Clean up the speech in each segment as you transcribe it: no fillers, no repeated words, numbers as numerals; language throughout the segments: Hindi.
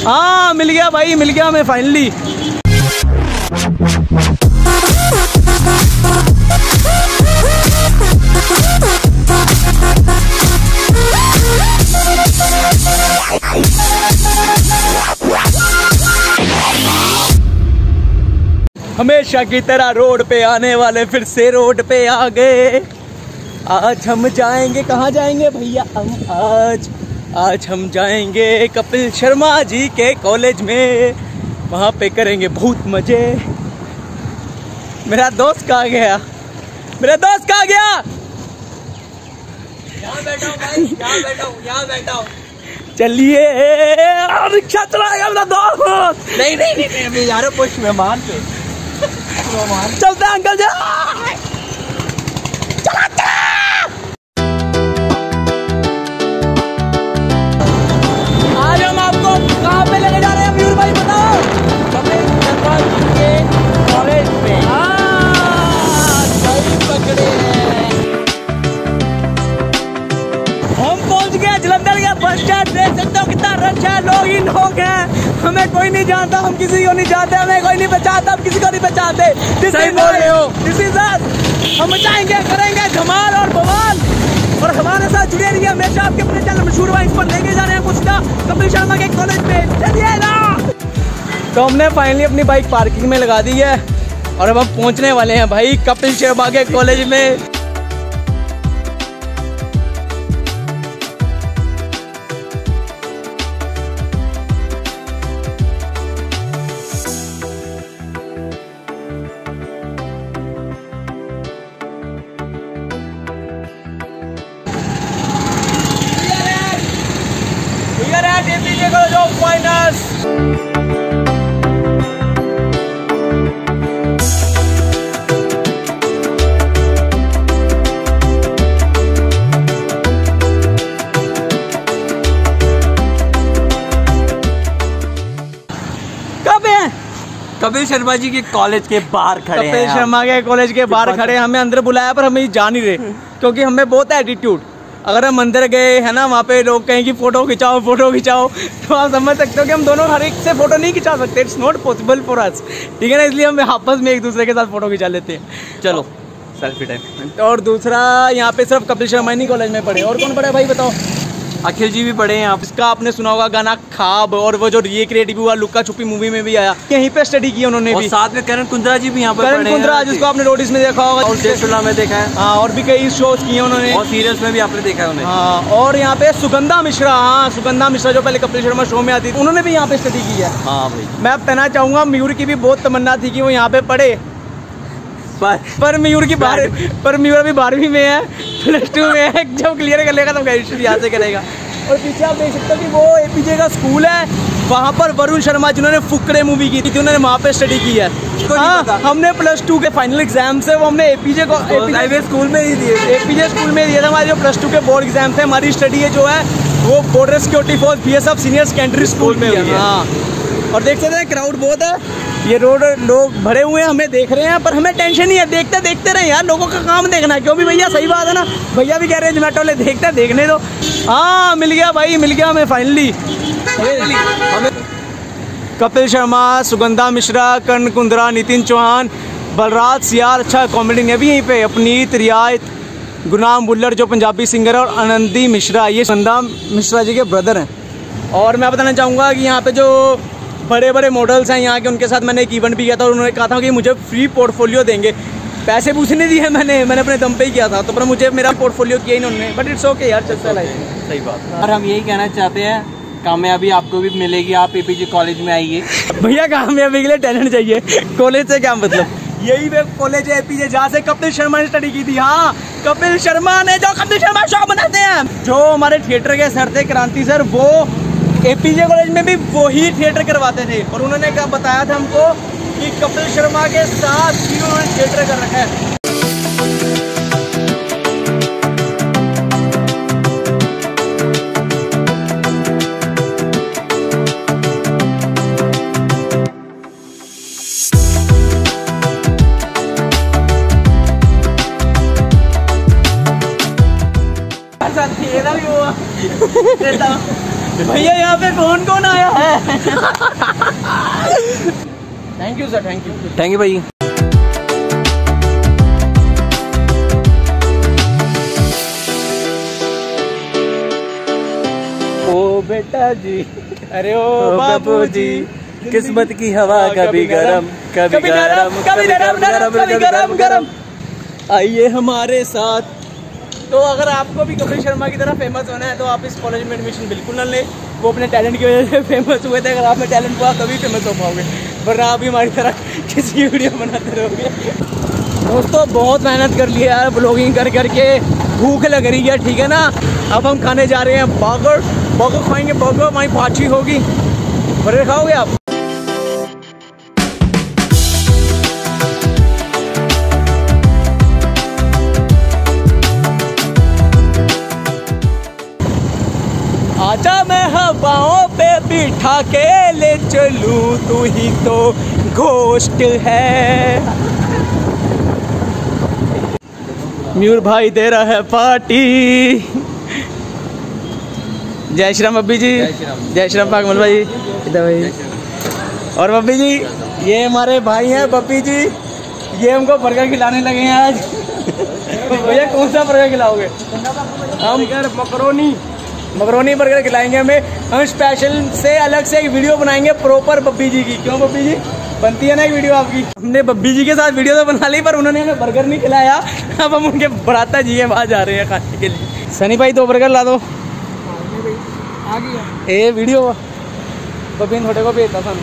हाँ मिल गया भाई, मिल गया हमें फाइनली। हमेशा की तरह रोड पे आने वाले फिर से रोड पे आ गए। आज हम जाएंगे, कहाँ जाएंगे भैया हम आज हम जाएंगे कपिल शर्मा जी के कॉलेज में, वहाँ पे करेंगे बहुत मजे। मेरा दोस्त कहाँ गया, मेरा दोस्त कहाँ गया? यहाँ बैठा हूँ भाई, यहाँ बैठा हूँ। चलिए रिक्शा चलाएगा मेरा दोस्त। नहीं अभी यार पुष्प मेहमान पे चलते हैं अंकल जी। चला आज हम आपको कहाँ पे लेके जा रहे हैं मयूर भाई बताओ? कपिल शर्मा के कॉलेज में। सही पकड़े हैं। हम पहुंच गए जलंधर के बस स्टैंड। देख सकते हो कितना रश है, लोग ही लोग हैं। हमें कोई नहीं जानता, हम किसी को नहीं जानते, हमें कोई नहीं पहचानता, हम किसी को नहीं पहचानते। सही बोल रहे हो। This is us. हम मचाएंगे, करेंगे धमाल और बवाल, और हमारे साथ जुड़े रहिए हमेशा। आपके अपने चैनल मशहूर वाइंस पर लेके जा रहे हैं कुछ ना कपिल शर्मा के कॉलेज में। चलिए ना। तो हमने फाइनली अपनी बाइक पार्किंग में लगा दी है और अब हम पहुंचने वाले हैं भाई कपिल शर्मा के कॉलेज में। कपिल शर्मा जी के कॉलेज के बाहर खड़े हैं। कपिल शर्मा के कॉलेज के बाहर खड़े, हमें अंदर बुलाया पर हमें जा नहीं रहे क्योंकि हमें बहुत एटीट्यूड। अगर हम अंदर गए है ना, वहाँ पे लोग कहें कि फोटो खिंचाओ तो आप समझ सकते हो कि हम दोनों हर एक से फोटो नहीं खिंचा सकते। It's not possible for us, ठीक है ना। इसलिए हम आपस में एक दूसरे के साथ फोटो खिंचा लेते हैं। चलो सेल्फी टाइम। और दूसरा, यहाँ पे सिर्फ कपिल शर्मा नहीं कॉलेज में पढ़े, और कौन पढ़े भाई बताओ? अखिल जी भी पढ़े हैं आप। इसका आपने सुना होगा गाना खाब, और वो जो रिक्रिएटिव हुआ लुक्का छुपी मूवी में भी आया, यहीं पे स्टडी की उन्होंने भी। साथ में करण कुंद्रा जी भी यहाँ पर करण कुंद्रा जिसको आपने नोटिस में देखा होगा, और जयसुला में देखा है। हाँ, और भी कई शोज किए उन्होंने, और सीरियल्स में भी आपने देखा है उन्हें। हाँ, और यहाँ पे सुगंधा मिश्रा, हाँ सुगंधा मिश्रा जो पहले कपिल शर्मा शो में आती थी, उन्होंने भी यहाँ पे स्टडी की है। हाँ भाई, मैं कहना चाहूंगा मयूर की भी बहुत तमन्ना थी कि वो यहाँ पे पढ़े, पर मयूर की पर मयूर अभी 12वीं में है, +2 में है। जब क्लियर कर लेगा तो हिस्ट्री यहाँ से करेगा। और पीछे आप देख सकते हो कि वो एपीजे का स्कूल है, वहाँ पर वरुण शर्मा जिन्होंने फुकरे मूवी की थी उन्होंने वहाँ पे स्टडी की है। हाँ, हमने +2 के फाइनल एग्जाम्स है वो हमने एपीजे स्कूल में ही दिए। एपीजे स्कूल में दिया था। हमारे जो +2 के बोर्ड एग्जाम थे, हमारी स्टडी है जो है वो border security force BSF senior secondary school में हुई है। हाँ, और देख सकते हैं क्राउड बहुत है, ये रोड लोग भरे हुए हैं, हमें देख रहे हैं पर हमें टेंशन नहीं है। देखते रहे यार, लोगों का काम देखना है। क्यों भी भैया, सही बात है ना। भैया भी कह रहे हैं जोमेटो वाले देखने दो। हाँ मिल गया भाई, मिल गया हमें फाइनली। कपिल शर्मा, सुगंधा मिश्रा, कर्ण कुंद्रा, नितिन चौहान, बलराज सियार, अच्छा कॉमेडी ने भी यहीं पे, अपनीत रियायत, गुलाम बुल्लर जो पंजाबी सिंगर है, और आनंदी मिश्रा, ये सुगंधा मिश्रा जी के ब्रदर हैं। और मैं बताना चाहूँगा कि यहाँ पे जो बड़े बड़े मॉडल्स हैं यहाँ के, उनके साथ मैंने एक इवेंट भी किया था और उन्होंने कहा था कि मुझे फ्री पोर्टफोलियो देंगे। पैसे पूछने दिए मैंने अपने दम पे ही किया था, तो पर मुझे मेरा पोर्टफोलियो किया ही उन्होंने। बट इट्स ओके यार, चलता है। सही बात। और हम यही कहना चाहते हैं, कामयाबी आपको भी मिलेगी, आप एपीजे कॉलेज में आइए। भैया कामयाबी के लिए टैलेंट चाहिए, कॉलेज से क्या मतलब। यही वे कॉलेज है एपीजे जहाँ से कपिल शर्मा ने स्टडी की थी। हाँ, कपिल शर्मा ने जो कपिल शर्मा शो बनाते हैं, जो हमारे थिएटर के सर थे क्रांति सर, वो एपीजे कॉलेज में भी वही थिएटर करवाते थे। और उन्होंने क्या बताया था हमको कि कपिल शर्मा के साथ ही उन्होंने थिएटर कर रखा है। भैया यहाँ पे कौन कौन आया है? Thank you sir, thank you भाई। ओ बेटा जी, अरे ओ बाबू जी, किस्मत की हवा कभी गरम कभी नरम, कभी गरम गरम, आइए हमारे साथ। तो अगर आपको भी कपिल शर्मा की तरह फेमस होना है तो आप इस कॉलेज में एडमिशन बिल्कुल ना लें। वो अपने टैलेंट की वजह से फेमस हुए थे। अगर आप में टैलेंट हुआ तभी फेमस हो पाओगे, वरना आप भी हमारी तरह किसी वीडियो बनाते रहोगे। दोस्तों बहुत मेहनत कर लिया यार ब्लॉगिंग कर करके, भूख लग रही है, ठीक है ना। अब हम खाने जा रहे हैं बर्गर खाएंगे। बर्गर हमारी पाची होगी। बर्गर खाओगे आप? आजा मैं हवाओं पे बिठा के ले चलूं, तू ही तो घोस्ट है। म्यूर भाई दे रहा है पार्टी। जय श्री राम बब्बी जी, जय श्री राम पागमल भाई, इधर भाई। और बब्बी जी ये हमारे भाई हैं बब्बी जी, ये हमको बर्गर खिलाने लगे हैं आज। भैया कौन सा बर्गर खिलाओगे? हम मकरोनी बर्गर खिलाएंगे हमें। हम स्पेशल से अलग से एक वीडियो बनाएंगे प्रॉपर बब्बी जी की। क्यों बब्बी जी, बनती है ना एक वीडियो आपकी? हमने बब्बी जी के साथ वीडियो तो बना ली, पर उन्होंने हमें बर्गर नहीं खिलाया। अब हम उनके भ्राता जी के पास जा रहे हैं खाने के लिए। सनी भाई 2 बर्गर ला दो। आ गया ये वीडियो बब्बी ने थोड़े को भेजता था।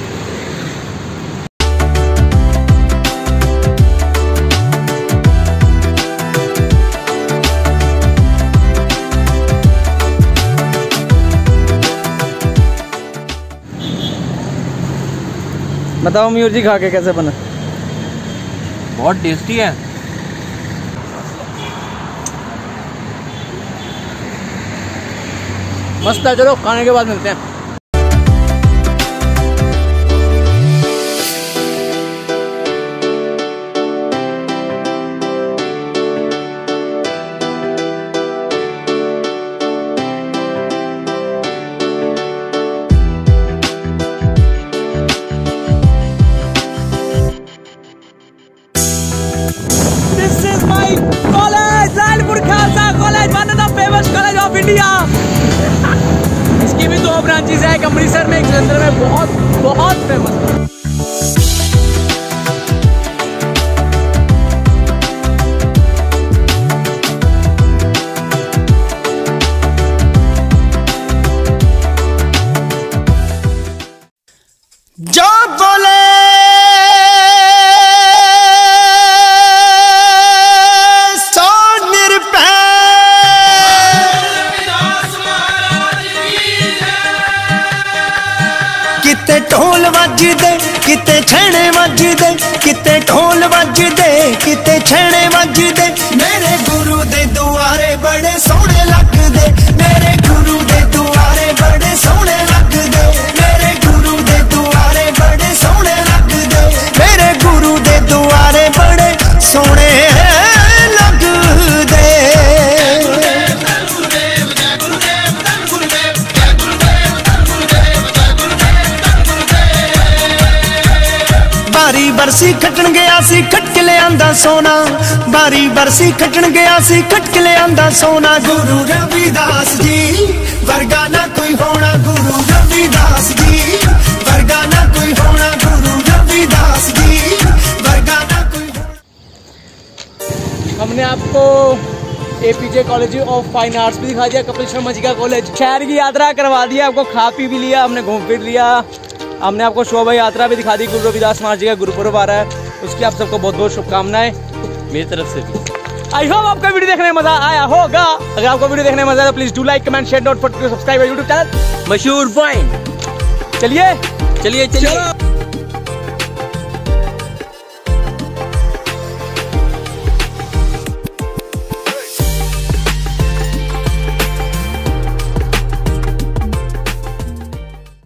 बताओ म्यूर जी खा के कैसे बना? बहुत टेस्टी है। मस्त है। चलो खाने के बाद मिलते हैं। इसकी भी 2 ब्रांचेस है, एक अमृतसर में, एक जलंधर में। बहुत फेमस है। जो बोले ढोल वजदे किते छेने वजदे, किते ढोल वजदे किते छेने वजदे। मेरे गुरु दे दुआरे बड़े सोहने लगदे, मेरे गुरु दे दुआरे बड़े सोहने लगदे, मेरे गुरु दे दुआरे बड़े सोहने लगदे, मेरे गुरु दे दुआरे बड़े सोहने बरसी खटन गया सी खट के ले आंदा सोना, बारी बरसी खटन गया सी खट के ले आंदा सोना। गुरु रविदास जी वर्गा ना कोई होना, गुरु रविदास जी वर्गा ना कोई होना, गुरु रविदास जी वर्गा ना कोई होना। हमने आपको APJ college of fine arts भी दिखा दिया, कपिल शर्मा जी का कॉलेज। शहर की यात्रा करवा दिया आपको, खा पी भी लिया, हमने घूम फिर लिया। हमने आपको शोभा यात्रा भी दिखा दी। गुरु रविदास महाराज जी का गुरुपुरब आ रहा है, उसकी आप सबको बहुत बहुत शुभकामनाएं मेरी तरफ से भी। आई होप आपको वीडियो देखने में मजा आया होगा। अगर आपको वीडियो देखने में मजा आया तो please do like comment share, don't forget to subscribe YouTube channel मशहूर पॉइंट। चलिए।